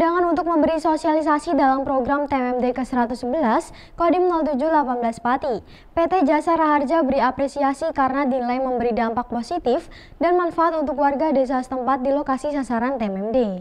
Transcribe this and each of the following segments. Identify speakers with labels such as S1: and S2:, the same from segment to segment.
S1: undangan untuk memberi sosialisasi dalam program TMMD ke-111 Kodim 0718 Pati. PT Jasa Raharja beri apresiasi karena dinilai memberi dampak positif dan manfaat untuk warga desa setempat di lokasi sasaran TMMD.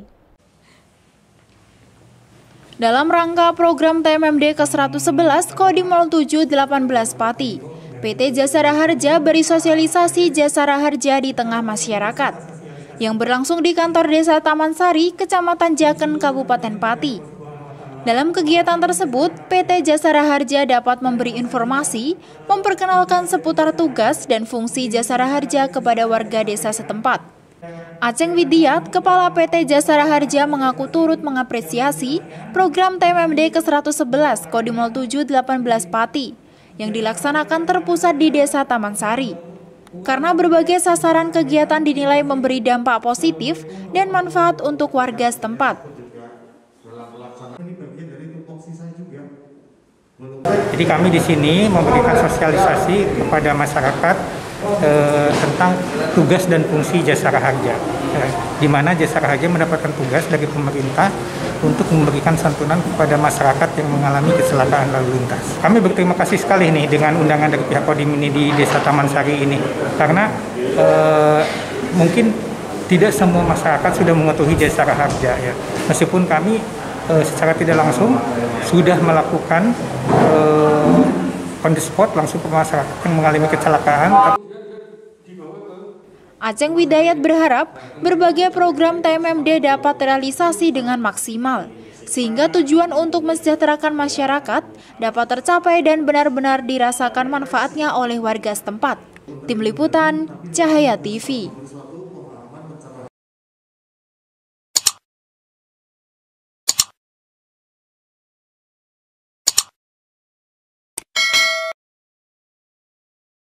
S2: Dalam rangka program TMMD ke-111 Kodim 0718 Pati, PT Jasa Raharja beri sosialisasi Jasa Raharja di tengah masyarakat yang berlangsung di kantor Desa Taman Sari, Kecamatan Jaken, Kabupaten Pati. Dalam kegiatan tersebut, PT Jasa Raharja dapat memberi informasi, memperkenalkan seputar tugas dan fungsi Jasa Raharja kepada warga desa setempat. Aceng Widiat, Kepala PT Jasa Raharja mengaku turut mengapresiasi program TMMD ke-111 Kodim 0718 Pati yang dilaksanakan terpusat di Desa Taman Sari. Karena berbagai sasaran kegiatan dinilai memberi dampak positif dan manfaat untuk warga setempat.
S3: Jadi kami di sini memberikan sosialisasi kepada masyarakat tentang tugas dan fungsi Jasa Raharja, di mana Jasa Raharja mendapatkan tugas dari pemerintah untuk memberikan santunan kepada masyarakat yang mengalami kecelakaan lalu lintas. Kami berterima kasih sekali nih dengan undangan dari pihak Kodim ini di Desa Taman Sari ini, karena mungkin tidak semua masyarakat sudah mengetahui Jasa Raharja ya. Meskipun kami secara tidak langsung sudah melakukan on the spot langsung ke masyarakat yang mengalami kecelakaan.
S2: Aceng Widayat berharap berbagai program TMMD dapat terrealisasi dengan maksimal, sehingga tujuan untuk mensejahterakan masyarakat dapat tercapai dan benar-benar dirasakan manfaatnya oleh warga setempat. Tim Liputan, Cahaya TV.